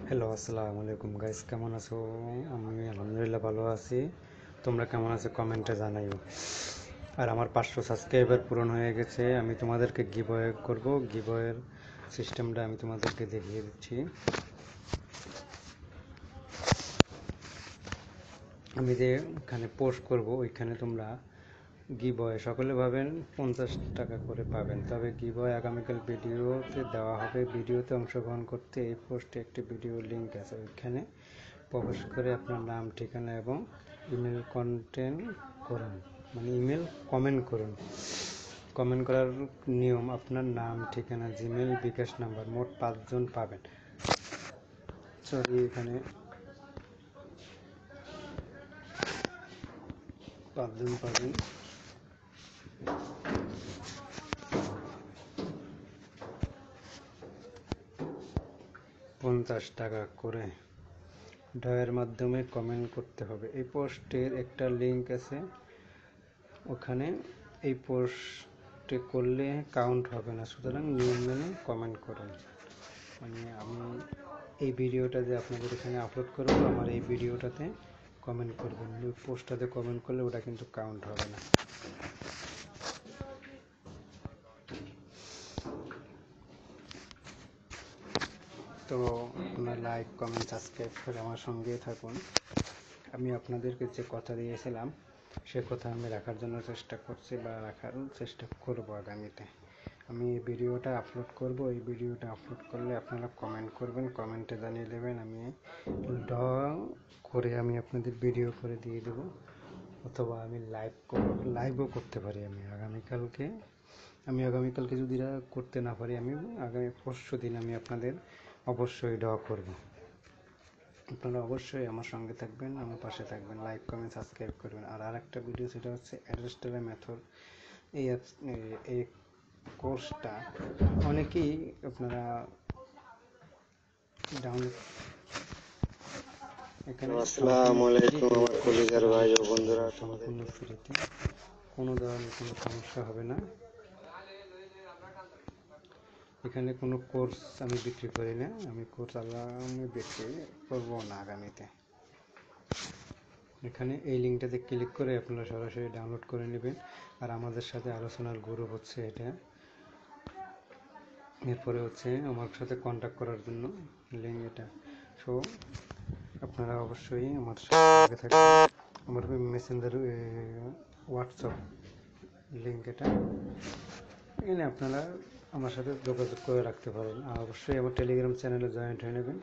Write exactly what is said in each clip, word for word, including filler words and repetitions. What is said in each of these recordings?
Hello, আসসালামু আলাইকুম guys, কেমন আছো? আমি আলহামদুলিল্লাহ ভালো আছি। তোমরা কেমন আছো কমেন্টে জানাইও। আর আমার পাঁচশো সাবস্ক্রাইবার পূরণ হয়ে গেছে। আমি তোমাদেরকে গিভওয়ে করব। গিভওয়ের সিস্টেমটা আমি তোমাদেরকে দেখিয়ে দিচ্ছি। আমি যে এখানে পোস্ট করব ওইখানে তোমরা গিভওয়ে সকলে পাবেন পঞ্চাশ টাকা করে পাবেন। তবে গিভওয়ে আগামীকাল ভিডিওতে দেওয়া হবে। ভিডিওতে অংশগ্রহণ করতে এই পোস্টে একটি ভিডিও লিঙ্ক আছে, ওইখানে প্রবেশ করে আপনার নাম, ঠিকানা এবং ইমেল কন্টেন্ট করুন, মানে ইমেল কমেন্ট করুন। কমেন্ট করার নিয়ম: আপনার নাম, ঠিকানা, জিমেল, বিকাশ নাম্বার। মোট পাঁচজন পাবেন। সরি, এখানে পাঁচজন পাবেন। পঞ্চাশ টাকা করে ডয়ের মাধ্যমে কমেন্ট করতে হবে। এই পোস্টের একটা লিঙ্ক আছে, ওখানে এই পোস্টে করলে কাউন্ট হবে না, সুতরাং নিয়ম মেনে কমেন্ট করুন। মানে আমি এই ভিডিওটা যে আপনাদের এখানে আপলোড করবো, আমার এই ভিডিওটাতে কমেন্ট করবেন। ওই পোস্টটাতে কমেন্ট করলে ওটা কিন্তু কাউন্ট হবে না। তো আপনার লাইক, কমেন্ট, সাবস্ক্রাইব করে আমার সঙ্গেই থাকুন। আমি আপনাদেরকে যে কথা দিয়েছিলাম সে কথা আমি রাখার জন্য চেষ্টা করছি, বা রাখার চেষ্টা করব আগামীতে। আমি এই ভিডিওটা আপলোড করব। এই ভিডিওটা আপলোড করলে আপনারা কমেন্ট করবেন, কমেন্টে জানিয়ে দেবেন। আমি ড করে আমি আপনাদের ভিডিও করে দিয়ে দেবো, অথবা আমি লাইভ লাইভও করতে পারি। আমি আগামীকালকে আমি আগামীকালকে যদি করতে না পারি, আমি আগামী পরশু দিন আমি আপনাদের অবশ্যই ড করব। আপনারা অবশ্যই আমার সঙ্গে থাকবেন, আমার পাশে থাকবেন, লাইক, কমেন্ট, সাবস্ক্রাইব করবেন। আর আরেকটা ভিডিও, সেটা হচ্ছে অ্যাড্রেস্টারের মেথড। এই অ্যাপস এই কোর্সটা অনেকেই আপনারা ডাউনলোড এখানে আসসালামু আলাইকুম আমার কলিজার ভাই ও বন্ধুরা, সম্পূর্ণ ফ্রিতে, কোনো ধরনের কোনো সমস্যা হবে না। এখানে কোনো কোর্স আমি বিক্রি করি না, আমি কোর্স আমি বিক্রি করবো না আগামীতে। এখানে এই লিঙ্কটাতে ক্লিক করে আপনারা সরাসরি ডাউনলোড করে নেবেন। আর আমাদের সাথে আলোচনার গ্রুপ হচ্ছে এটা। এরপরে হচ্ছে আমার সাথে কন্ট্যাক্ট করার জন্য লিঙ্ক এটা। সো আপনারা অবশ্যই আমার সাথে থাকবেন। আমার মেসেঞ্জার হোয়াটসঅ্যাপ লিঙ্ক এটা। এখানে আপনারা আমার সাথে যোগাযোগ করে রাখতে পারেন। আর অবশ্যই আমার টেলিগ্রাম চ্যানেলে জয়েন্ট হয়ে নেবেন।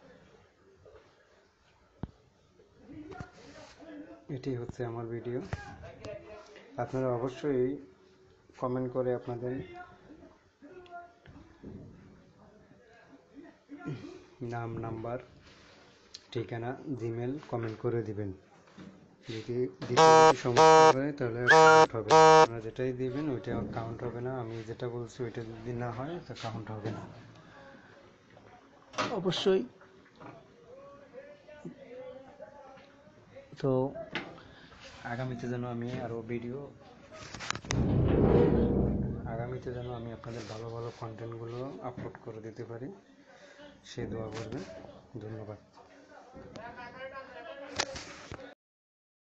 এটি হচ্ছে আমার ভিডিও। আপনারা অবশ্যই কমেন্ট করে আপনাদের নাম, নাম্বার, ঠিকানা, জিমেল কমেন্ট করে দিবেন। যদি দিতে সমস্যা হয় তাহলে কাউন্ট হবে। আপনারা যেটাই দিবেন ওইটা কাউন্ট হবে না। আমি যেটা বলছি ওইটা যদি না হয় তা কাউন্ট হবে না। অবশ্যই। তো আগামীতে যেন আমি আরও ভিডিও আগামীতে যেন আমি আপনাদের ভালো ভালো কন্টেন্টগুলো আপলোড করে দিতে পারি, সে দোয়া করবেন। ধন্যবাদ।